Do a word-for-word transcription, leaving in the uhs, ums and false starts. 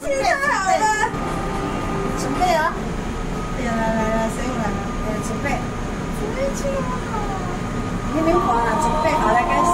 准备好了，准备啊！哎呀，来来来，谁又来了？哎，准备，准备去啊！那边滑了，准备好了，开始。